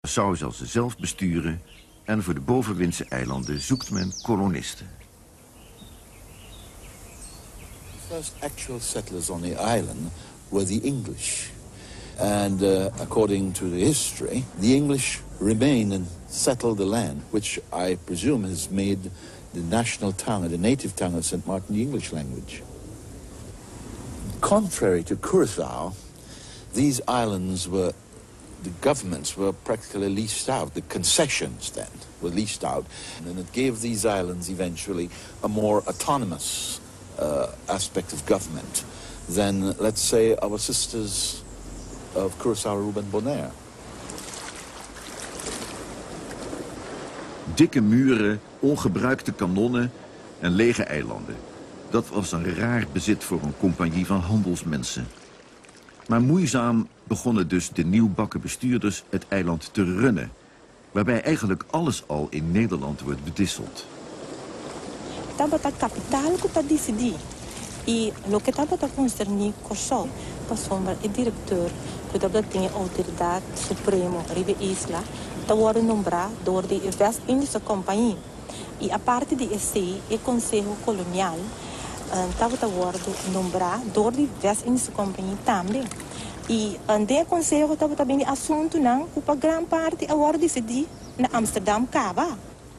Curaçao zal ze zelf besturen en voor de bovenwindse eilanden zoekt men kolonisten. The first actual settlers on the island were the English. And according to the history, the English remain and settle the land, which I presume has made the national tongue, the native tongue of St. Martin, the English language. Contrary to Curaçao, these islands were, the governments were practically leased out. The concessions then were leased out. And it gave these islands eventually a more autonomous aspect of government than, let's say, our sisters of Curaçao, Aruba and Bonaire. Dikke muren, ongebruikte kanonnen en lege eilanden. Dat was een raar bezit voor een compagnie van handelsmensen. Maar moeizaam begonnen dus de nieuwbakken bestuurders het eiland te runnen, waarbij eigenlijk alles al in Nederland wordt bedisseld. Estava a capital que está decidir. E lo que estava a concernir Curaçao, passou o diretor que estava tinha autoridade suprema ribe isla, estava nombrado door de West-Indische Compagnie. E a parte de esse, o Conselho Colonial, estava nombrado door de West-Indische Compagnie também. E de conselho estava também de assunto não, para grande parte agora decidir na Amsterdam Cava.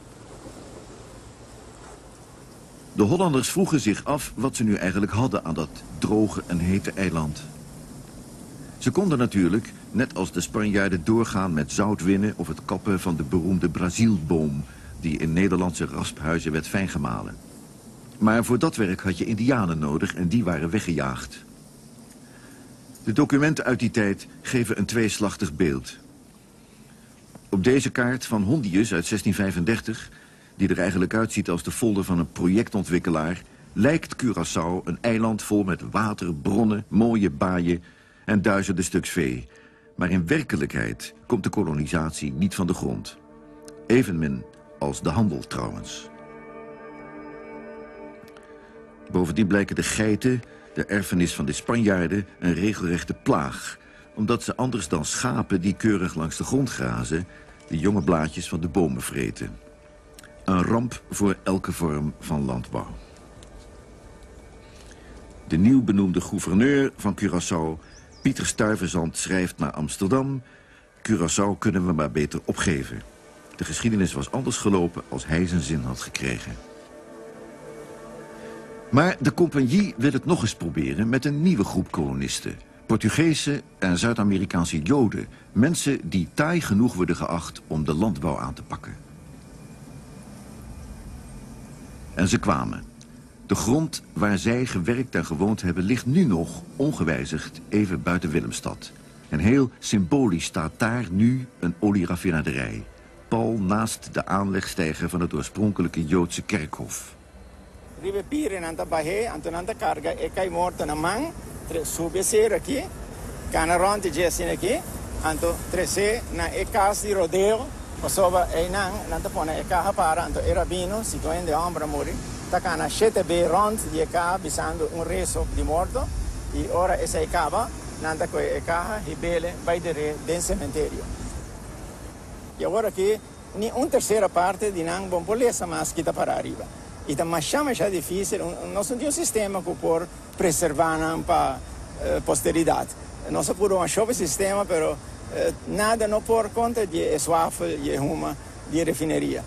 De Hollanders vroegen zich af wat ze nu eigenlijk hadden aan dat droge en hete eiland. Ze konden natuurlijk, net als de Spanjaarden, doorgaan met zout winnen of het kappen van de beroemde Brazilboom, die in Nederlandse rasphuizen werd fijngemalen. Maar voor dat werk had je Indianen nodig en die waren weggejaagd. De documenten uit die tijd geven een tweeslachtig beeld. Op deze kaart van Hondius uit 1635... die er eigenlijk uitziet als de folder van een projectontwikkelaar, lijkt Curaçao een eiland vol met water, bronnen, mooie baaien en duizenden stuks vee. Maar in werkelijkheid komt de kolonisatie niet van de grond. Evenmin als de handel trouwens. Bovendien blijken de geiten, de erfenis van de Spanjaarden, een regelrechte plaag, omdat ze anders dan schapen die keurig langs de grond grazen, de jonge blaadjes van de bomen vreten. Een ramp voor elke vorm van landbouw. De nieuw benoemde gouverneur van Curaçao, Pieter Stuyvesant, schrijft naar Amsterdam: Curaçao kunnen we maar beter opgeven. De geschiedenis was anders gelopen als hij zijn zin had gekregen. Maar de compagnie wil het nog eens proberen met een nieuwe groep kolonisten. Portugese en Zuid-Amerikaanse Joden. Mensen die taai genoeg worden geacht om de landbouw aan te pakken. En ze kwamen. De grond waar zij gewerkt en gewoond hebben ligt nu nog, ongewijzigd, even buiten Willemstad. En heel symbolisch staat daar nu een olieraffinaderij. Pal naast de aanlegstijger van het oorspronkelijke Joodse kerkhof. Rivepire nanta bahe, antonanta carga, e kai morta na man, subesir aqui, canaronte jessin aqui, anto trece na e casa di rodeo, passova e nan, nanta pone e caha para, anto e rabino, situende ombra muri, takana shete be rond di e caha, bisando un reso di morto, e ora e sei cava, nanta que e caha, hibele, vai dire den cementerio. E agora aqui, ni un terceira parte di nan bompolesa, mas kita para arriba. E da machama é difícil, nós não temos um sistema que por preservar para posteridade. Nós por um chove sistema, pero nada não por conta de eswafel, de uma, de refineria.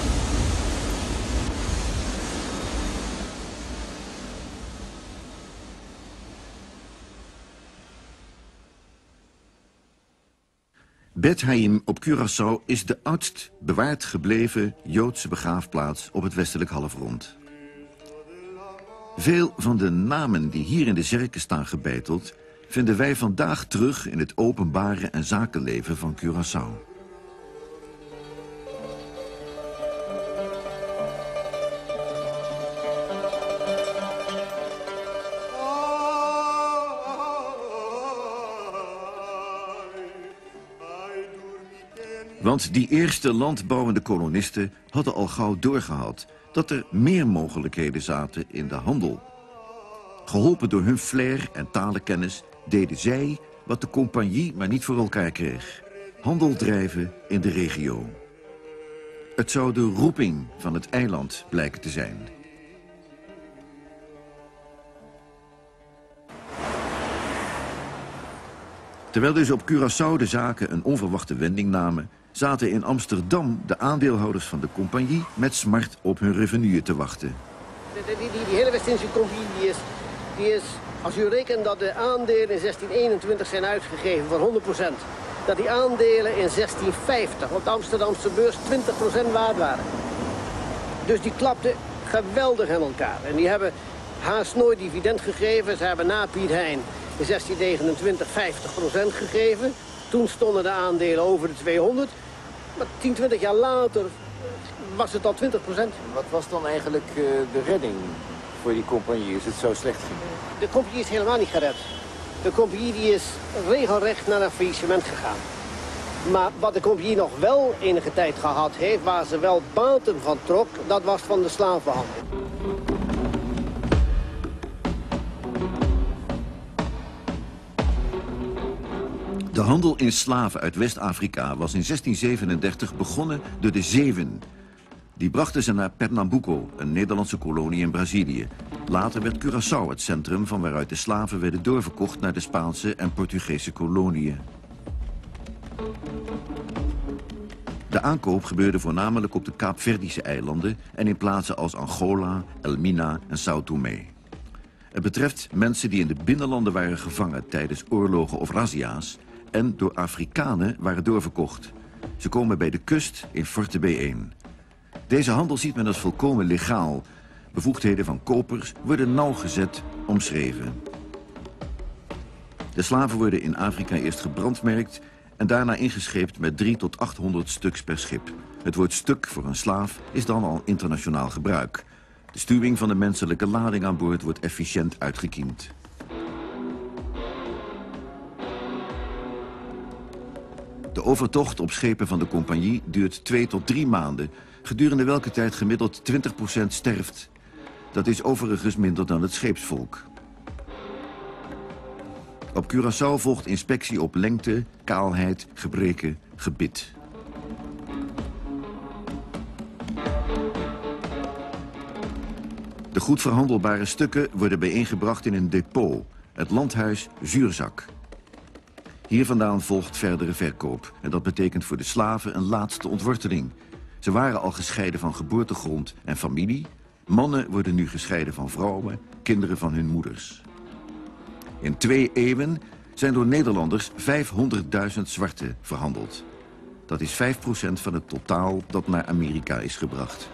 Bet Haim op Curaçao is de oudst bewaard gebleven Joodse begraafplaats op het westelijk halfrond. Veel van de namen die hier in de zerken staan gebeiteld vinden wij vandaag terug in het openbare en zakenleven van Curaçao. Want die eerste landbouwende kolonisten hadden al gauw doorgehad dat er meer mogelijkheden zaten in de handel. Geholpen door hun flair en talenkennis deden zij wat de compagnie maar niet voor elkaar kreeg. handel drijven in de regio. Het zou de roeping van het eiland blijken te zijn. Terwijl dus op Curaçao de zaken een onverwachte wending namen, zaten in Amsterdam de aandeelhouders van de compagnie met smart op hun revenue te wachten. Die hele West-Indische Compagnie die is, als u rekent dat de aandelen in 1621 zijn uitgegeven voor 100%, dat die aandelen in 1650 op de Amsterdamse beurs 20% waard waren. Dus die klapten geweldig in elkaar. En die hebben haast nooit dividend gegeven. Ze hebben na Piet Hein in 1629 50% gegeven. Toen stonden de aandelen over de 200. Maar 10, 20 jaar later was het al 20%. Wat was dan eigenlijk de redding voor die compagnie? Is het zo slecht ging? De compagnie is helemaal niet gered. De compagnie die is regelrecht naar een faillissement gegaan. Maar wat de compagnie nog wel enige tijd gehad heeft, waar ze wel baten van trok, dat was van de slavenhandel. De handel in slaven uit West-Afrika was in 1637 begonnen door de Zeeuwen. Die brachten ze naar Pernambuco, een Nederlandse kolonie in Brazilië. Later werd Curaçao het centrum van waaruit de slaven werden doorverkocht naar de Spaanse en Portugese koloniën. De aankoop gebeurde voornamelijk op de Kaapverdische eilanden en in plaatsen als Angola, Elmina en São Tomé. Het betreft mensen die in de binnenlanden waren gevangen tijdens oorlogen of razzia's en door Afrikanen waren doorverkocht. Ze komen bij de kust in Forte bijeen. Deze handel ziet men als volkomen legaal. Bevoegdheden van kopers worden nauwgezet omschreven. De slaven worden in Afrika eerst gebrandmerkt en daarna ingescheept met 300 tot 800 stuks per schip. Het woord stuk voor een slaaf is dan al internationaal gebruik. De stuwing van de menselijke lading aan boord wordt efficiënt uitgekiend. De overtocht op schepen van de compagnie duurt 2 tot 3 maanden, gedurende welke tijd gemiddeld 20% sterft. Dat is overigens minder dan het scheepsvolk. Op Curaçao volgt inspectie op lengte, kaalheid, gebreken, gebit. De goed verhandelbare stukken worden bijeengebracht in een depot, het landhuis Zuurzak. Hier vandaan volgt verdere verkoop. En dat betekent voor de slaven een laatste ontworteling. Ze waren al gescheiden van geboortegrond en familie. Mannen worden nu gescheiden van vrouwen, kinderen van hun moeders. In 2 eeuwen zijn door Nederlanders 500.000 zwarten verhandeld. Dat is 5% van het totaal dat naar Amerika is gebracht.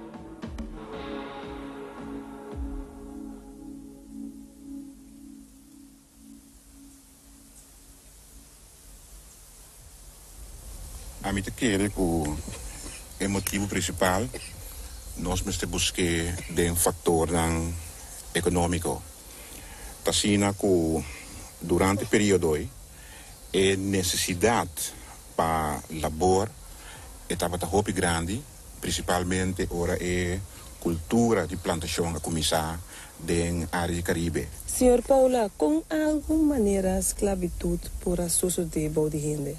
Amite querer o motivo principal nós meste buscar de factor dan econômico. Tasina que durante o período é necessidade para labor estava muito grande, principalmente ora é cultura de plantação a começar na área Caribe. Senhor Paula, com alguma maneira a esclavitud por assunto de gente?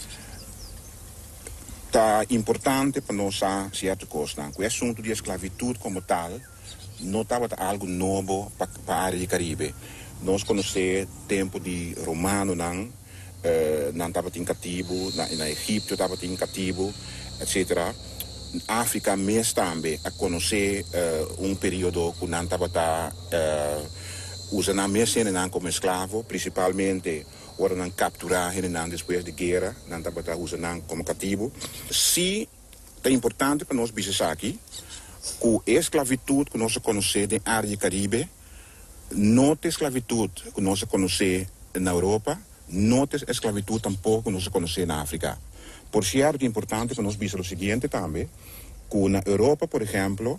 Tá importante para nós a certa coisa. O assunto de esclavitud como tal não estava algo novo para a área do Caribe. Nós conhecemos o tempo de Romano, não estava em cativo, na Egito estava em cativo, etc. África mesmo também a conhecer período que não estava usando mesmo como escravo, principalmente worden capturar depois da guerra, não estava usando como cativo. Se é importante para nós dizer aqui que a esclavitud que nós conhecemos na área do Caribe não é esclavitud que nós conhecemos na Europa, não é esclavitud tampouco que nós conhecemos na África. Por certo, é importante para nós dizer o seguinte também, que na Europa, por exemplo,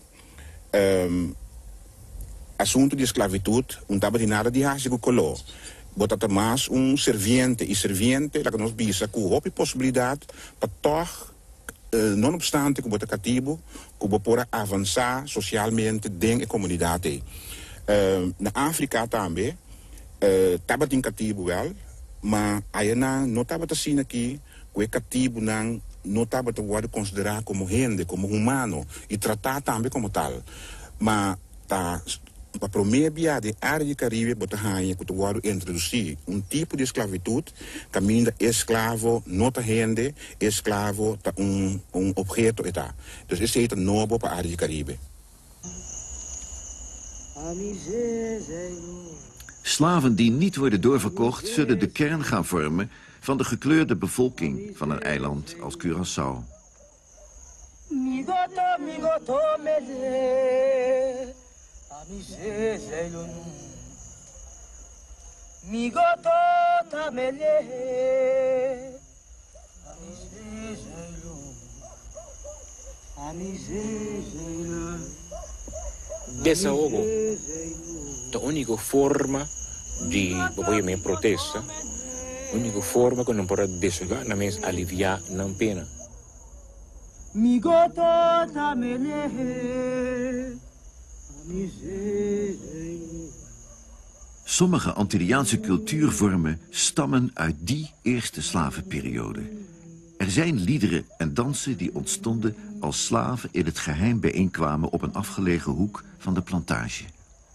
assunto de esclavitud não estava de nada de hásico color. Botata mais serviente, e serviente, que nós bisa que houve possibilidade para toch, não obstante que bota cativo, que pode avançar socialmente dentro da comunidade. Na África também, estava em cativo, mas aí não estava assim aqui, que cativo não estava te considerar como gente, como humano, e tratar também como tal. Mas tá para primeira viagem a área de Caribe bota hanha que tu introduzir tipo de esclavitud, caminho de esclavo, não tá gente, esclavo tá objeto e tá. Dus esse é novo para a área de Caribe. Slaven die niet worden doorverkocht zullen de kern gaan vormen van de gekleurde bevolking van een eiland als Curaçao. Desahogo, de única forma de me protesta, a única forma que não pode desahogar não é aliviar na pena. Sommige Antilliaanse cultuurvormen stammen uit die eerste slavenperiode. Er zijn liederen en dansen die ontstonden als slaven in het geheim bijeenkwamen op een afgelegen hoek van de plantage.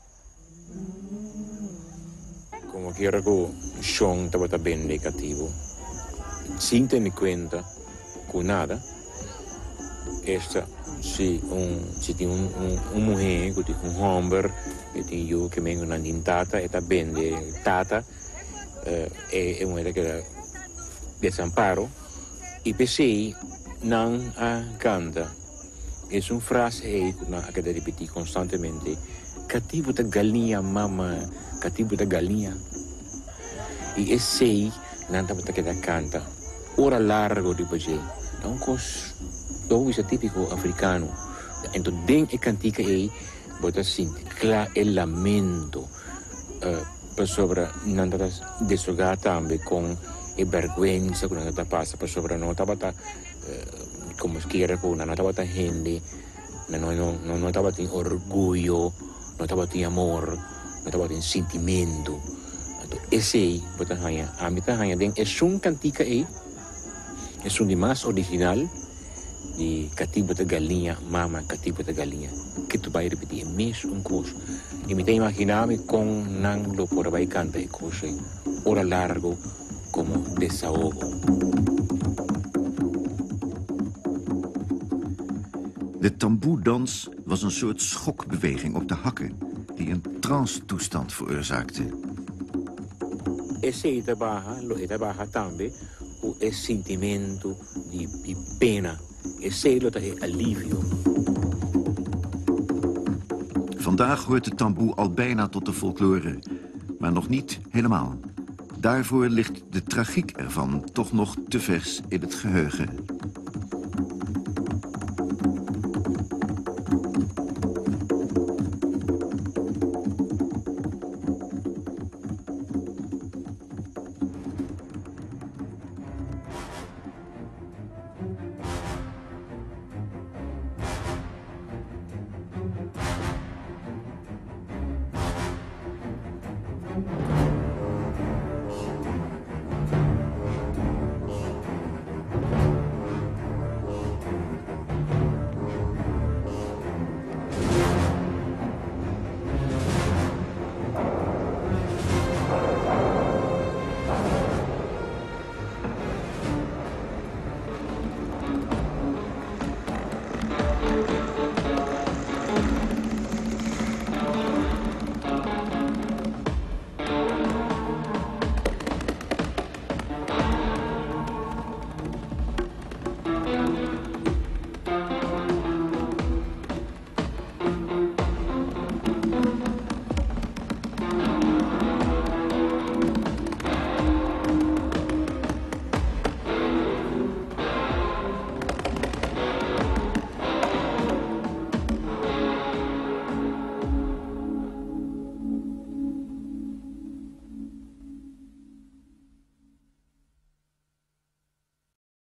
Como que era que o chão estava bem negativo. Sem ter conta com nada, esta se tem mulher, que tem homem, que tem eu que venho na tata, está bem de tata, é uma que era desamparo, e pensei não a canta. É uma frase que eu repeti constantemente. Cativo da galinha, mama, cativo da galinha. E esse não estava que da canta. Hora largo de bajé. Então, isso é típico africano. Então, dentro da cantica aí, bota assim, claro, é lamento. Para sobre, não estava desogar também com a vergonha que não estava passando. Para sobre, não estava como que era, não estava gente, não estava tem orgulho. Não estava em amor, não estava em sentimento. Então, esse aí, a minha hanha, é uma cantica aí, é um mais original de cativo da galinha, mama, cativo da galinha, que tu vai repetir mesmo coisa. E me imaginar-me com não por vai cantar coisa, hora largo, como desahogo. De tamboe-dans was een soort schokbeweging op de hakken die een trance-toestand veroorzaakte. Esse trabalha também o sentimento de pena. Esse é alívio. Vandaag hoort de tamboe al bijna tot de folklore, maar nog niet helemaal. Daarvoor ligt de tragiek ervan toch nog te vers in het geheugen.